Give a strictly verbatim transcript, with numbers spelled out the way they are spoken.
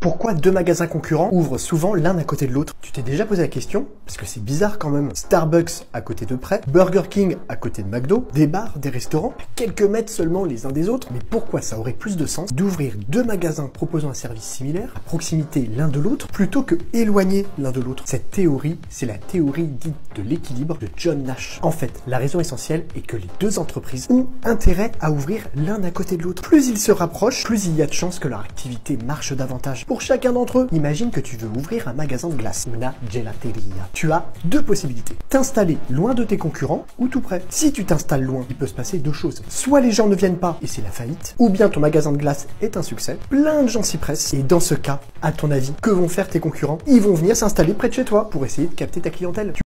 Pourquoi deux magasins concurrents ouvrent souvent l'un à côté de l'autre? Tu t'es déjà posé la question? Parce que c'est bizarre quand même. Starbucks à côté de près, Burger King à côté de McDo, des bars, des restaurants, à quelques mètres seulement les uns des autres. Mais pourquoi ça aurait plus de sens d'ouvrir deux magasins proposant un service similaire à proximité l'un de l'autre plutôt que éloignés l'un de l'autre? Cette théorie, c'est la théorie dite de l'équilibre de John Nash. En fait, la raison essentielle est que les deux entreprises ont intérêt à ouvrir l'un à côté de l'autre. Plus ils se rapprochent, plus il y a de chances que leur activité marche davantage. Pour chacun d'entre eux, imagine que tu veux ouvrir un magasin de glace, una gelateria. Tu as deux possibilités. T'installer loin de tes concurrents ou tout près. Si tu t'installes loin, il peut se passer deux choses. Soit les gens ne viennent pas et c'est la faillite, ou bien ton magasin de glace est un succès, plein de gens s'y pressent, et dans ce cas, à ton avis, que vont faire tes concurrents? Ils vont venir s'installer près de chez toi pour essayer de capter ta clientèle.